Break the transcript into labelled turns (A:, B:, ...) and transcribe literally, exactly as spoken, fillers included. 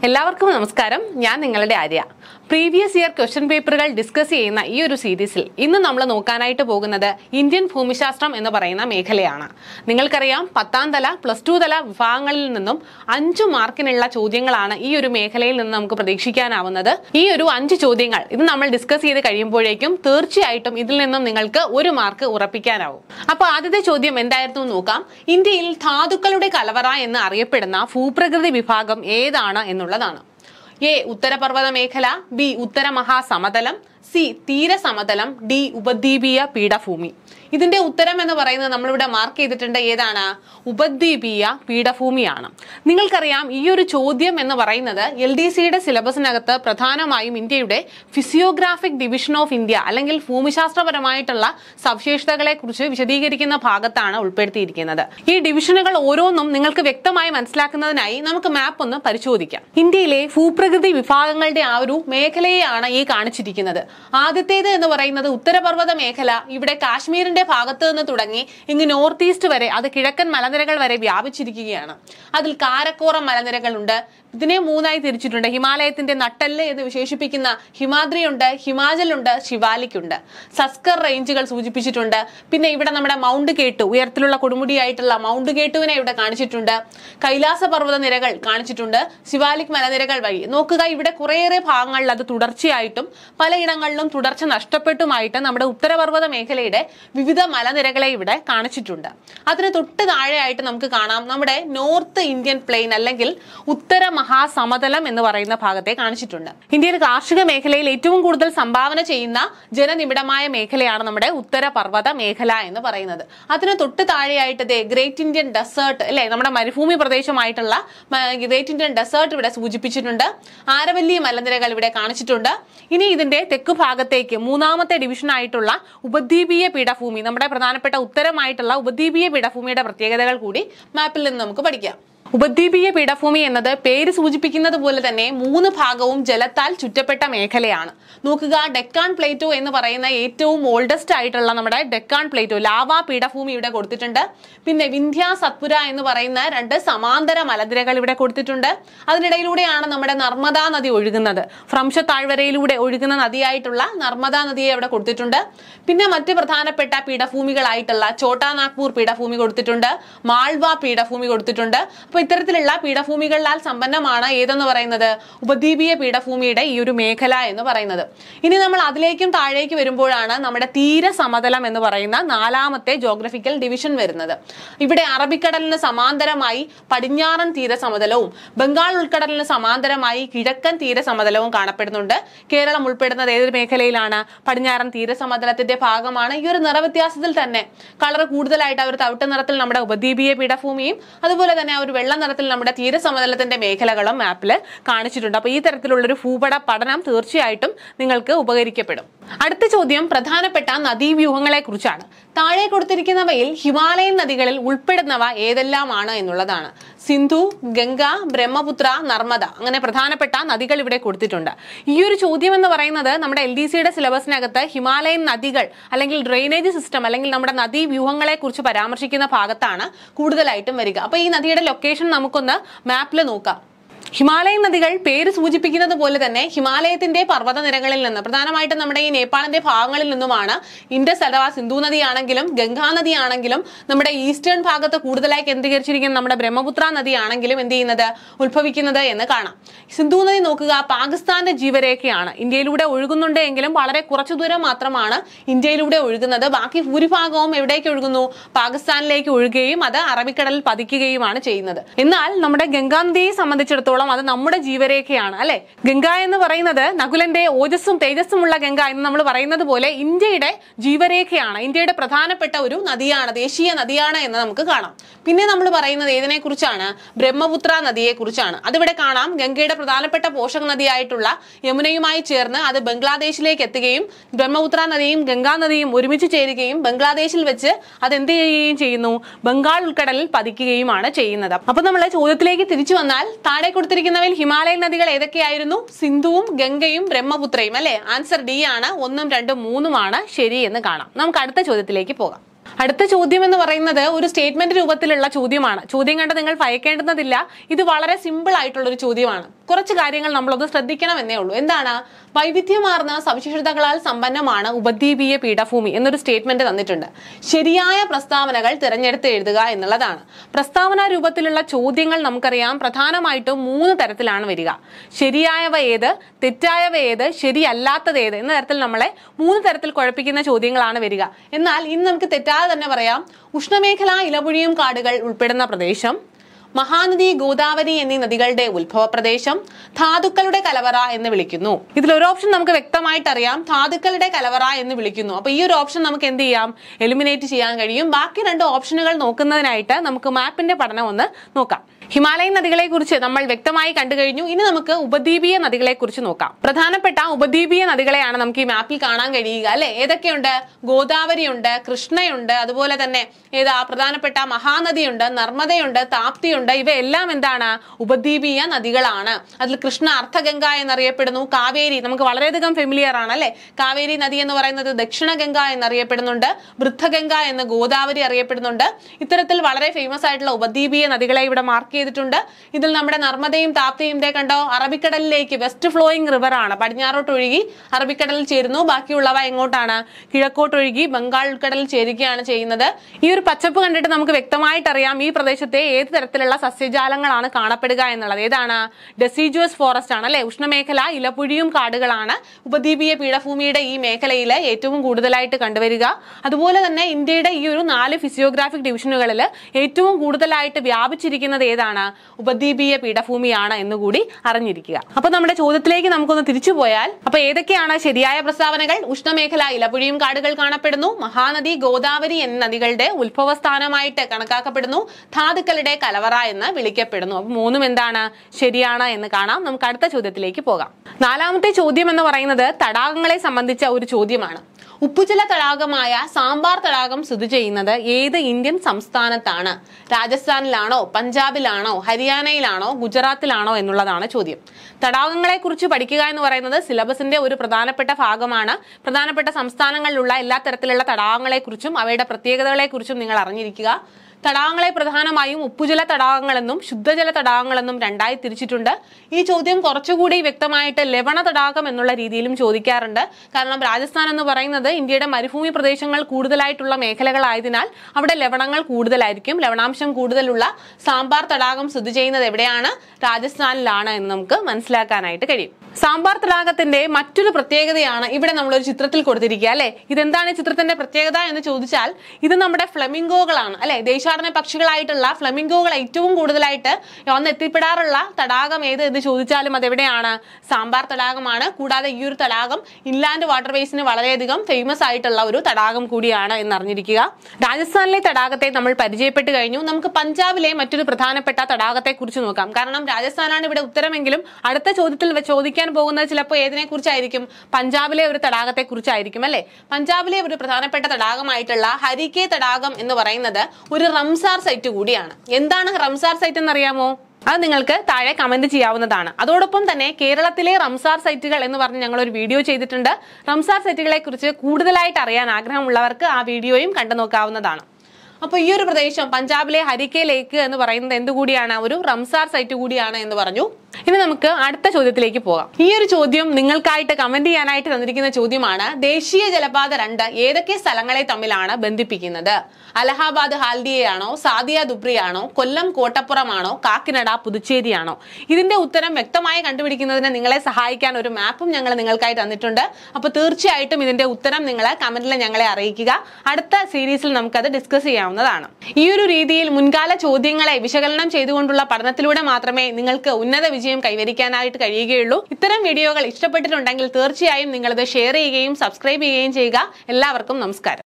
A: എല്ലാവർക്കും നമസ്കാരം. ഞാൻ നിങ്ങളുടെ ആര്യ. പ്രീവിയസ് ഇയർ ക്വസ്റ്റ്യൻ പേപ്പറുകൾ ഡിസ്കസ് ചെയ്യുന്ന ഈ ഒരു സീരീസിൽ ഇന്ന് നമ്മൾ നോക്കാനായിട്ട് പോകുന്നത് ഇന്ത്യൻ ഭൂമിശാസ്ത്രം എന്ന് പറയുന്ന മേഖലയാണ്. നിങ്ങൾക്കറിയാം, പത്താം തല പ്ലസ് ടു തല വിഭാഗങ്ങളിൽ നിന്നും അഞ്ചു മാർക്കിനുള്ള ചോദ്യങ്ങളാണ് ഈ ഒരു മേഖലയിൽ നിന്ന് നമുക്ക് പ്രതീക്ഷിക്കാനാവുന്നത്. ഈ ഒരു അഞ്ച് ചോദ്യങ്ങൾ ഇത് നമ്മൾ ഡിസ്കസ് ചെയ്ത് കഴിയുമ്പോഴേക്കും തീർച്ചയായിട്ടും ഇതിൽ നിന്നും നിങ്ങൾക്ക് ഒരു മാർക്ക് ഉറപ്പിക്കാനാവും. അപ്പൊ ആദ്യത്തെ ചോദ്യം എന്തായിരുന്നു നോക്കാം. ഇന്ത്യയിൽ ധാതുക്കളുടെ കലവറ എന്ന് അറിയപ്പെടുന്ന ഭൂപ്രകൃതി വിഭാഗം ഏതാണ് എന്നുള്ളതാണ്. എ ഉത്തരപർവ്വത മേഖല, ബി ഉത്തര മഹാസമതലം, സി തീരസമതലം, ഡി ഉപദ്വീപീയ പീഠഭൂമി. ഇതിന്റെ ഉത്തരം എന്ന് പറയുന്നത് നമ്മളിവിടെ മാർക്ക് ചെയ്തിട്ടുണ്ട്. ഏതാണ്? ഉപദ്വീപീയ പീഠഭൂമിയാണ്. നിങ്ങൾക്കറിയാം, ഈ ഒരു ചോദ്യം എന്ന് പറയുന്നത് എൽ ഡി സിയുടെ സിലബസിനകത്ത് പ്രധാനമായും ഇന്ത്യയുടെ ഫിസിയോഗ്രാഫിക് ഡിവിഷൻ ഓഫ് ഇന്ത്യ അല്ലെങ്കിൽ ഭൂമിശാസ്ത്രപരമായിട്ടുള്ള സവിശേഷതകളെ കുറിച്ച് വിശദീകരിക്കുന്ന ഭാഗത്താണ് ഉൾപ്പെടുത്തിയിരിക്കുന്നത്. ഈ ഡിവിഷനുകൾ ഓരോന്നും നിങ്ങൾക്ക് വ്യക്തമായി മനസ്സിലാക്കുന്നതിനായി നമുക്ക് മാപ്പ് ഒന്ന് പരിശോധിക്കാം. ഇന്ത്യയിലെ ഭൂപ്രകൃതി വിഭാഗങ്ങളുടെ ആ ഒരു മേഖലയെയാണ് ഈ കാണിച്ചിരിക്കുന്നത്. ആദ്യത്തേത് എന്ന് പറയുന്നത് ഉത്തരപർവ്വത മേഖല. ഇവിടെ കാശ്മീരിന്റെ ഭാഗത്ത് നിന്ന് തുടങ്ങി ഇങ്ങ് നോർത്ത് ഈസ്റ്റ് വരെ, അത് കിഴക്കൻ മലനിരകൾ വരെ വ്യാപിച്ചിരിക്കുകയാണ്. അതിൽ കാരക്കോറം മലനിരകളുണ്ട്. ഇതിനെ മൂന്നായി തിരിച്ചിട്ടുണ്ട്. ഹിമാലയത്തിന്റെ നട്ടെല്ല് എന്ന് വിശേഷിപ്പിക്കുന്ന ഹിമാദ്രിയുണ്ട്, ഹിമാചലുണ്ട്, ശിവാലിക്കുണ്ട്. സസ്കർ റേഞ്ചുകൾ സൂചിപ്പിച്ചിട്ടുണ്ട്. പിന്നെ ഇവിടെ നമ്മുടെ മൗണ്ട് കേട്ടു, ഉയരത്തിലുള്ള കൊടുമുടിയായിട്ടുള്ള മൗണ്ട് കേട്ടുവിനെ ഇവിടെ കാണിച്ചിട്ടുണ്ട്. കൈലാസ പർവ്വത നിരകൾ കാണിച്ചിട്ടുണ്ട്. ശിവാലിക് മലനിരകൾ വഴി നോക്കുക, ഇവിടെ കുറേയേറെ ഭാഗങ്ങളിൽ അത് തുടർച്ചയായിട്ടും പലയിടങ്ങളിലും തുടർച്ച നഷ്ടപ്പെട്ടുമായിട്ട് നമ്മുടെ ഉത്തരപർവ്വത മേഖലയുടെ വിവിധ മലനിരകളെ ഇവിടെ കാണിച്ചിട്ടുണ്ട്. അതിന് തൊട്ട് താഴെയായിട്ട് നമുക്ക് കാണാം നമ്മുടെ നോർത്ത് ഇന്ത്യൻ പ്ലെയിൻ അല്ലെങ്കിൽ ഉത്തര മഹാസമതലം എന്ന് പറയുന്ന ഭാഗത്തെ കാണിച്ചിട്ടുണ്ട്. ഇന്ത്യയിൽ കാർഷിക മേഖലയിൽ ഏറ്റവും കൂടുതൽ സംഭാവന ചെയ്യുന്ന ജനനിബിഡമായ മേഖലയാണ് നമ്മുടെ ഉത്തരപർവ്വത മേഖല എന്ന് പറയുന്നത്. അതിന് തൊട്ട് താഴെയായിട്ട് ഗ്രേറ്റ് ഇന്ത്യൻ ഡെസേർട്ട് അല്ലെ, നമ്മുടെ മരുഭൂമി പ്രദേശമായിട്ടുള്ള ഗ്രേറ്റ് ഇന്ത്യൻ ഡെസേർട്ട് ഇവിടെ സൂചിപ്പിച്ചിട്ടുണ്ട്. ആരവല്ലി മലനിരകൾ ഇവിടെ കാണിച്ചിട്ടുണ്ട്. ഇനി ഇതിന്റെ തെക്കു ഭാഗത്തേക്ക് മൂന്നാമത്തെ ഡിവിഷൻ ആയിട്ടുള്ള ഉപദ്വീപീയ പീഠഭൂമി, നമ്മുടെ പ്രധാനപ്പെട്ട ഉത്തരമായിട്ടുള്ള ഉപദ്വീപീയ പീഠഭൂമിയുടെ പ്രത്യേകതകൾ കൂടി മാപ്പിൽ നിന്ന് നമുക്ക് പഠിക്കാം. ഉപദ്വീപീയ പീഠഭൂമി എന്നത് പേര് സൂചിപ്പിക്കുന്നത് പോലെ തന്നെ മൂന്ന് ഭാഗവും ജലത്താൽ ചുറ്റപ്പെട്ട മേഖലയാണ്. നോക്കുക, ഡെക്കാൻ പ്ലേറ്റോ എന്ന് പറയുന്ന ഏറ്റവും ഓൾഡസ്റ്റ് ആയിട്ടുള്ള നമ്മുടെ ഡെക്കാൻ പ്ലേറ്റോ ലാവാ പീഠഭൂമി ഇവിടെ കൊടുത്തിട്ടുണ്ട്. പിന്നെ വിന്ധ്യ സത്പുര എന്ന് പറയുന്ന രണ്ട് സമാന്തര മലനിരകൾ ഇവിടെ കൊടുത്തിട്ടുണ്ട്. അതിനിടയിലൂടെയാണ് നമ്മുടെ നർമ്മദാ നദി ഒഴുകുന്നത്. ഫ്രംശ താഴ്വരയിലൂടെ ഒഴുകുന്ന നദിയായിട്ടുള്ള നർമ്മദാ നദിയെ ഇവിടെ കൊടുത്തിട്ടുണ്ട്. പിന്നെ മറ്റ് പ്രധാനപ്പെട്ട പീഠഭൂമികളായിട്ടുള്ള ഛോട്ടാ നാഗ്പൂർ പീഠഭൂമി കൊടുത്തിട്ടുണ്ട്, മാൾവ പീഠഭൂമി കൊടുത്തിട്ടുണ്ട്. അപ്പൊ ഇത്തരത്തിലുള്ള പീഠഭൂമികളാൽ സമ്പന്നമാണ് ഏതെന്ന് പറയുന്നത് ഉപദ്വീപീയ പീഠഭൂമിയുടെ ഈ ഒരു മേഖല എന്ന് പറയുന്നത്. ഇനി നമ്മൾ അതിലേക്കും താഴേക്ക് വരുമ്പോഴാണ് നമ്മുടെ തീരസമതലം എന്ന് പറയുന്ന നാലാമത്തെ ജോഗ്രഫിക്കൽ ഡിവിഷൻ വരുന്നത്. ഇവിടെ അറബിക്കടലിന് സമാന്തരമായി പടിഞ്ഞാറൻ തീരസമതലവും ബംഗാൾ ഉൾക്കടലിന് സമാന്തരമായി കിഴക്കൻ തീരസമതലവും കാണപ്പെടുന്നുണ്ട്. കേരളം ഉൾപ്പെടുന്നത് ഏതൊരു മേഖലയിലാണ്? പടിഞ്ഞാറൻ തീരസമതലത്തിന്റെ ഭാഗമാണ്. ഈ ഒരു നിറവ്യത്യാസത്തിൽ തന്നെ കളർ കൂടുതലായിട്ട് ആ ഒരു തവിട്ട് നിറത്തിൽ നമ്മുടെ ഉപദ്വീപീയ പീഠഭൂമിയും അതുപോലെ തന്നെ ആ ഒരു വെള്ള നിറത്തിൽ നമ്മുടെ തീരസമതലത്തിന്റെ മേഖലകളും മാപ്പിൽ കാണിച്ചിട്ടുണ്ട്. അപ്പൊ ഈ തരത്തിലുള്ളൊരു ഭൂപട പഠനം തീർച്ചയായിട്ടും നിങ്ങൾക്ക് ഉപകരിക്കപ്പെടും. അടുത്ത ചോദ്യം പ്രധാനപ്പെട്ട നദീവ്യൂഹങ്ങളെ കുറിച്ചാണ്. താഴെ കൊടുത്തിരിക്കുന്നവയിൽ ഹിമാലയൻ നദികളിൽ ഉൾപ്പെടുന്നവ ഏതെല്ലാമാണ് എന്നുള്ളതാണ്. സിന്ധു, ഗംഗ, ബ്രഹ്മപുത്ര, നർമ്മദ, അങ്ങനെ പ്രധാനപ്പെട്ട നദികൾ ഇവിടെ കൊടുത്തിട്ടുണ്ട്. ഈ ഒരു ചോദ്യം എന്ന് പറയുന്നത് നമ്മുടെ എൽ ഡി സിയുടെ സിലബസിനകത്ത് ഹിമാലയൻ നദികൾ അല്ലെങ്കിൽ ഡ്രെയിനേജ് സിസ്റ്റം അല്ലെങ്കിൽ നമ്മുടെ നദീവ്യൂഹങ്ങളെ കുറിച്ച് പരാമർശിക്കുന്ന ഭാഗത്താണ് കൂടുതലായിട്ടും വരിക. അപ്പൊ ഈ നദിയുടെ ലൊക്കേഷൻ നമുക്കൊന്ന് മാപ്പിൽ നോക്കാം. ഹിമാലയൻ നദികൾ പേര് സൂചിപ്പിക്കുന്നത് പോലെ തന്നെ ഹിമാലയത്തിന്റെ പർവ്വത നിരകളിൽ നിന്ന്, പ്രധാനമായിട്ടും നമ്മുടെ ഈ നേപ്പാളിന്റെ ഭാഗങ്ങളിൽ നിന്നുമാണ് ഇൻഡസ് അഥവാ സിന്ധു നദിയാണെങ്കിലും ഗംഗാ നദിയാണെങ്കിലും നമ്മുടെ ഈസ്റ്റേൺ ഭാഗത്ത് കൂടുതലായി കേന്ദ്രീകരിച്ചിരിക്കുന്ന നമ്മുടെ ബ്രഹ്മപുത്ര നദിയാണെങ്കിലും എന്ത് ചെയ്യുന്നത് ഉത്ഭവിക്കുന്നത് എന്ന് കാണാം. സിന്ധു നദി നോക്കുക, പാകിസ്ഥാന്റെ ജീവരേഖയാണ്. ഇന്ത്യയിലൂടെ ഒഴുകുന്നുണ്ട് എങ്കിലും വളരെ കുറച്ചു ദൂരം മാത്രമാണ് ഇന്ത്യയിലൂടെ ഒഴുകുന്നത്. ബാക്കി ഭൂരിഭാഗവും എവിടേക്ക് ഒഴുകുന്നു? പാകിസ്ഥാനിലേക്ക് ഒഴുകുകയും അത് അറബിക്കടലിൽ പതിക്കുകയുമാണ് ചെയ്യുന്നത്. എന്നാൽ നമ്മുടെ ഗംഗാ നദിയെ സംബന്ധിച്ചിടത്തോളം അത് നമ്മുടെ ജീവരേഖയാണ് അല്ലെ. ഗംഗ എന്ന് പറയുന്നത് നകുലന്റെ ഓജസ്സും തേജസ്സുമുള്ള ഗംഗ എന്ന് നമ്മൾ പറയുന്നത് പോലെ ഇന്ത്യയുടെ ജീവരേഖയാണ്. ഇന്ത്യയുടെ പ്രധാനപ്പെട്ട ഒരു നദിയാണ്, ദേശീയ നദിയാണ് എന്ന് നമുക്ക് കാണാം. പിന്നെ നമ്മൾ പറയുന്നത് ഏതിനെ കുറിച്ചാണ്? ബ്രഹ്മപുത്ര നദിയെ കുറിച്ചാണ്. അതിവിടെ കാണാം. ഗംഗയുടെ പ്രധാനപ്പെട്ട പോഷക നദിയായിട്ടുള്ള യമുനയുമായി ചേർന്ന് അത് ബംഗ്ലാദേശിലേക്ക് എത്തുകയും ബ്രഹ്മപുത്ര നദിയും ഗംഗാ നദിയും ഒരുമിച്ച് ചേരുകയും ബംഗ്ലാദേശിൽ വെച്ച് അത് എന്ത് ചെയ്യുകയും ചെയ്യുന്നു? ബംഗാൾ ഉൾക്കടലിൽ പതിക്കുകയുമാണ് ചെയ്യുന്നത്. അപ്പൊ നമ്മൾ ചോദ്യത്തിലേക്ക് തിരിച്ചു വന്നാൽ താഴെ കൊടുത്തിരിക്കുന്നവയിൽ ഹിമാലയൻ നദികൾ ഏതൊക്കെയായിരുന്നു? സിന്ധുവും ഗംഗയും ബ്രഹ്മപുത്രയും അല്ലെ. ആൻസർ ഡി ആണ്. ഒന്നും രണ്ടും മൂന്നുമാണ് ശരി എന്ന് കാണാം. നമുക്ക് അടുത്ത ചോദ്യത്തിലേക്ക് പോകാം. അടുത്ത ചോദ്യം എന്ന് പറയുന്നത് ഒരു സ്റ്റേറ്റ്മെന്റ് രൂപത്തിലുള്ള ചോദ്യമാണ്. ചോദ്യം കണ്ട് നിങ്ങൾ ഭയക്കേണ്ടുന്നതില്ല. ഇത് വളരെ സിമ്പിൾ ആയിട്ടുള്ള ഒരു ചോദ്യമാണ്. കുറച്ച് കാര്യങ്ങൾ നമ്മളൊന്ന് ശ്രദ്ധിക്കണം എന്നേ ഉള്ളൂ. എന്താണ്? വൈവിധ്യമാർന്ന സവിശേഷതകളാൽ സമ്പന്നമാണ് ഉപദ്വീപീയ പീഠഭൂമി എന്നൊരു സ്റ്റേറ്റ്മെന്റ് തന്നിട്ടുണ്ട്. ശരിയായ പ്രസ്താവനകൾ തിരഞ്ഞെടുത്ത് എഴുതുക എന്നുള്ളതാണ്. പ്രസ്താവന രൂപത്തിലുള്ള ചോദ്യങ്ങൾ നമുക്കറിയാം പ്രധാനമായിട്ടും മൂന്ന് തരത്തിലാണ് വരിക. ശരിയായവ ഏത്, തെറ്റായവ ഏത്, ശരിയല്ലാത്തത് ഏത് എന്ന തരത്തിൽ നമ്മളെ മൂന്ന് തരത്തിൽ കുഴപ്പിക്കുന്ന ചോദ്യങ്ങളാണ് വരിക. എന്നാൽ ഇന്ന് നമുക്ക് തെറ്റാതെ തന്നെ പറയാം. ഉഷ്ണമേഖല ഇലപൊഴിയും കാടുകൾ ഉൾപ്പെടുന്ന പ്രദേശം, മഹാനദി, ഗോദാവരി എന്നീ നദികളുടെ ഉത്ഭവ പ്രദേശം, ധാതുക്കളുടെ കലവറ എന്ന് വിളിക്കുന്നു. ഇതിൽ ഒരു ഓപ്ഷൻ നമുക്ക് വ്യക്തമായിട്ട് അറിയാം, ധാതുക്കളുടെ കലവറ എന്ന് വിളിക്കുന്നു. അപ്പൊ ഈ ഒരു ഓപ്ഷൻ നമുക്ക് എന്ത് ചെയ്യാം? എലിമിനേറ്റ് ചെയ്യാൻ കഴിയും. ബാക്കി രണ്ട് ഓപ്ഷനുകൾ നോക്കുന്നതിനായിട്ട് നമുക്ക് മാപ്പിന്റെ പഠനം ഒന്ന് നോക്കാം. ഹിമാലയൻ നദികളെ കുറിച്ച് നമ്മൾ വ്യക്തമായി കണ്ടു കഴിഞ്ഞു. ഇനി നമുക്ക് ഉപദ്വീപീയ നദികളെ കുറിച്ച് നോക്കാം. പ്രധാനപ്പെട്ട ഉപദ്വീപീയ നദികളെയാണ് നമുക്ക് ഈ മാപ്പിൽ കാണാൻ കഴിയുക അല്ലെ. ഏതൊക്കെയുണ്ട്? ഗോദാവരിയുണ്ട്, കൃഷ്ണയുണ്ട്, അതുപോലെ തന്നെ ഏതാ പ്രധാനപ്പെട്ട മഹാനദിയുണ്ട്, നർമ്മദയുണ്ട്, താപ്തിയുണ്ട്. ഇവയെല്ലാം എന്താണ്? ഉപദ്വീപീയ നദികളാണ്. അതിൽ കൃഷ്ണ അർദ്ധഗംഗ എന്നറിയപ്പെടുന്നു. കാവേരി നമുക്ക് വളരെയധികം ഫെമിലിയർ ആണ് അല്ലെ. കാവേരി നദി എന്ന് പറയുന്നത് ദക്ഷിണ ഗംഗ എന്നറിയപ്പെടുന്നുണ്ട്. വൃദ്ധഗംഗ എന്ന് ഗോദാവരി അറിയപ്പെടുന്നുണ്ട്. ഇത്തരത്തിൽ വളരെ ഫേമസ് ആയിട്ടുള്ള ഉപദ്വീപീയ നദികളെ ഇവിടെ മാർക്ക് ചെയ്തിട്ടുണ്ട്. ഇതിൽ നമ്മുടെ നർമ്മദയും താപ്തിയും ദേ കണ്ടോ അറബിക്കടലിലേക്ക് വെസ്റ്റ് ഫ്ലോയിങ് റിവർ ആണ്. പടിഞ്ഞാറോട്ട് ഒഴുകി അറബിക്കടലിൽ ചേരുന്നു. ബാക്കിയുള്ളവ എങ്ങോട്ടാണ്? കിഴക്കോട്ടൊഴുകി ബംഗാൾ ഉൾക്കടലിൽ ചേരുകയാണ് ചെയ്യുന്നത്. ഈ ഒരു പച്ചപ്പ് കണ്ടിട്ട് നമുക്ക് വ്യക്തമായിട്ട് അറിയാം ഈ പ്രദേശത്തെ ഏത് തരത്തിലുള്ള സസ്യജാലങ്ങളാണ് കാണപ്പെടുക എന്നുള്ളത്. ഏതാണ്? ഡെസിഡുവസ് ഫോറസ്റ്റ് ആണ് അല്ലെ. ഉഷ്ണമേഖല ഇലപൊഴിയും കാടുകളാണ് ഉപദ്വീപീയ പീഠഭൂമിയുടെ ഈ മേഖലയിൽ ഏറ്റവും കൂടുതലായിട്ട് കണ്ടുവരിക. അതുപോലെ തന്നെ ഇന്ത്യയുടെ ഈ ഒരു നാല് ഫിസിയോഗ്രാഫിക് ഡിവിഷനുകളിൽ ഏറ്റവും കൂടുതലായിട്ട് വ്യാപിച്ചിരിക്കുന്നത് ഏതാണ്? ഉപദ്വീപീയ പീഠഭൂമിയാണ് എന്നുകൂടി അറിഞ്ഞിരിക്കുക. അപ്പൊ നമ്മുടെ ചോദ്യത്തിലേക്ക് നമുക്കൊന്ന് തിരിച്ചു പോയാൽ, അപ്പൊ ഏതൊക്കെയാണ് ശരിയായ പ്രസ്താവനകൾ? ഉഷ്ണമേഖല ഇലപൊഴിയും കാടുകൾ കാണപ്പെടുന്നു, മഹാനദി, ഗോദാവരി എന്നീ നദികളുടെ ഉത്ഭവസ്ഥാനമായിട്ട് കണക്കാക്കപ്പെടുന്നു, ധാതുക്കളുടെ കലവറ എന്ന് വിളിക്കപ്പെടുന്നു. അപ്പൊ മൂന്നും എന്താണ്? ശരിയാണ് എന്ന് കാണാം. നമുക്ക് അടുത്ത ചോദ്യത്തിലേക്ക് പോകാം. നാലാമത്തെ ചോദ്യം എന്ന് പറയുന്നത് തടാകങ്ങളെ സംബന്ധിച്ച ഒരു ചോദ്യമാണ്. ഉപ്പുജല തടാകമായ സാമ്പാർ തടാകം സ്ഥിതി ചെയ്യുന്നത് ഏത് ഇന്ത്യൻ സംസ്ഥാനത്താണ്? രാജസ്ഥാനിലാണോ, പഞ്ചാബിലാണോ, ഹരിയാനയിലാണോ, ഗുജറാത്തിലാണോ എന്നുള്ളതാണ് ചോദ്യം. തടാകങ്ങളെ കുറിച്ച് പഠിക്കുക എന്ന് പറയുന്നത് സിലബസിന്റെ ഒരു പ്രധാനപ്പെട്ട ഭാഗമാണ്. പ്രധാനപ്പെട്ട സംസ്ഥാനങ്ങളിലുള്ള എല്ലാ തരത്തിലുള്ള തടാകങ്ങളെ കുറിച്ചും അവയുടെ പ്രത്യേകതകളെ കുറിച്ചും നിങ്ങൾ അറിഞ്ഞിരിക്കുക. തടാകങ്ങളെ പ്രധാനമായും ഉപ്പുജല തടാകങ്ങളെന്നും ശുദ്ധജല തടാകങ്ങളെന്നും രണ്ടായി തിരിച്ചിട്ടുണ്ട്. ഈ ചോദ്യം കുറച്ചുകൂടി വ്യക്തമായിട്ട് ലവണ തടാകം എന്നുള്ള രീതിയിലും ചോദിക്കാറുണ്ട്. കാരണം രാജസ്ഥാൻ എന്ന് പറയുന്നത് ഇന്ത്യയുടെ മരുഭൂമി പ്രദേശങ്ങൾ കൂടുതലായിട്ടുള്ള മേഖലകളായതിനാൽ അവിടെ ലവണങ്ങൾ കൂടുതലായിരിക്കും. ലവണാംശം കൂടുതലുള്ള സാമ്പാർ തടാകം സ്ഥിതി ചെയ്യുന്നത് എവിടെയാണ്? രാജസ്ഥാനിലാണ് എന്ന് നമുക്ക് മനസ്സിലാക്കാനായിട്ട് കഴിയും. സാമ്പാർ തടാകത്തിന്റെ മറ്റൊരു പ്രത്യേകതയാണ് ഇവിടെ നമ്മളൊരു ചിത്രത്തിൽ കൊടുത്തിരിക്കുക അല്ലെ. ഇതെന്താണ് ചിത്രത്തിന്റെ പ്രത്യേകത എന്ന് ചോദിച്ചാൽ, ഇത് നമ്മുടെ ഫ്ലമിംഗോകളാണ് അല്ലെ. ദേശാടന പക്ഷികളായിട്ടുള്ള ഫ്ലമിംഗോകൾ ഏറ്റവും കൂടുതലായിട്ട് വന്ന് എത്തിപ്പെടാറുള്ള തടാകം ഏത് എന്ന് ചോദിച്ചാലും അതെവിടെയാണ്? സാമ്പാർ തടാകമാണ്. കൂടാതെ ഈ ഒരു തടാകം ഇൻലാൻഡ് വാട്ടർവേസിന് വളരെയധികം ഫേമസ് ആയിട്ടുള്ള ഒരു തടാകം കൂടിയാണ് എന്നറിഞ്ഞിരിക്കുക. രാജസ്ഥാനിലെ തടാകത്തെ നമ്മൾ പരിചയപ്പെട്ട് കഴിഞ്ഞു. നമുക്ക് പഞ്ചാബിലെ മറ്റൊരു പ്രധാനപ്പെട്ട തടാകത്തെ കുറിച്ച് നോക്കാം. കാരണം രാജസ്ഥാനാണ് ഇവിടെ ഉത്തരമെങ്കിലും അടുത്ത ചോദ്യത്തിൽ ചോദിക്കാൻ പോകുന്നത് ചിലപ്പോൾ ഏതിനെ കുറിച്ചായിരിക്കും? പഞ്ചാബിലെ ഒരു തടാകത്തെ കുറിച്ചായിരിക്കും അല്ലെ. പഞ്ചാബിലെ ഒരു പ്രധാനപ്പെട്ട തടാകമായിട്ടുള്ള ഹരികെ തടാകം എന്ന് പറയുന്നത് ഒരു റംസാർ സൈറ്റ് കൂടിയാണ്. എന്താണ് റംസാർ സൈറ്റ് എന്നറിയാമോ? അത് നിങ്ങൾക്ക് താഴെ കമന്റ് ചെയ്യാവുന്നതാണ്. അതോടൊപ്പം തന്നെ കേരളത്തിലെ റംസാർ സൈറ്റുകൾ എന്ന് പറഞ്ഞ് ഞങ്ങൾ ഒരു വീഡിയോ ചെയ്തിട്ടുണ്ട്. റംസാർ സൈറ്റുകളെ കുറിച്ച് കൂടുതലായിട്ട് അറിയാൻ ആഗ്രഹമുള്ളവർക്ക് ആ വീഡിയോയും കണ്ടു നോക്കാവുന്നതാണ്. അപ്പൊ ഈ ഒരു പ്രദേശം പഞ്ചാബിലെ ഹരികെ ലേക്ക് എന്ന് പറയുന്നത് എന്തുകൂടിയാണ്? ഒരു റംസാർ സൈറ്റ് കൂടിയാണ് എന്ന് പറഞ്ഞു. ഇനി നമുക്ക് അടുത്ത ചോദ്യത്തിലേക്ക് പോകാം. ഈ ഒരു ചോദ്യം നിങ്ങൾക്കായിട്ട് കമന്റ് ചെയ്യാനായിട്ട് തന്നിരിക്കുന്ന ചോദ്യമാണ്. ദേശീയ ജലപാത രണ്ട് ഏതൊക്കെ സ്ഥലങ്ങളെ തമ്മിലാണ് ബന്ധിപ്പിക്കുന്നത്? അലഹാബാദ് ഹാൽഡിയയാണോ, സാദിയ ദുബ്രിയാണോ, കൊല്ലം കോട്ടപ്പുറമാണോ, കാക്കിനഡ പുതുച്ചേരിയാണോ? ഇതിന്റെ ഉത്തരം വ്യക്തമായി കണ്ടുപിടിക്കുന്നതിന് നിങ്ങളെ സഹായിക്കാൻ ഒരു മാപ്പും ഞങ്ങൾ നിങ്ങൾക്കായി തന്നിട്ടുണ്ട്. അപ്പൊ തീർച്ചയായിട്ടും ഇതിന്റെ ഉത്തരം നിങ്ങൾ കമന്റിൽ ഞങ്ങളെ അറിയിക്കുക. അടുത്ത സീരീസിൽ നമുക്കത് ഡിസ്കസ് ചെയ്യാവുന്നതാണ്. ഈ ഒരു രീതിയിൽ മുൻകാല ചോദ്യങ്ങളെ വിശകലനം ചെയ്തുകൊണ്ടുള്ള പഠനത്തിലൂടെ മാത്രമേ നിങ്ങൾക്ക് ഉന്നത വിജയം കൈവരിക്കാനായിട്ട് കഴിയുകയുള്ളൂ. ഇത്തരം വീഡിയോകൾ ഇഷ്ടപ്പെട്ടിട്ടുണ്ടെങ്കിൽ തീർച്ചയായും നിങ്ങളത് ഷെയർ ചെയ്യുകയും സബ്സ്ക്രൈബ് ചെയ്യുകയും ചെയ്യുക. എല്ലാവർക്കും നമസ്കാരം.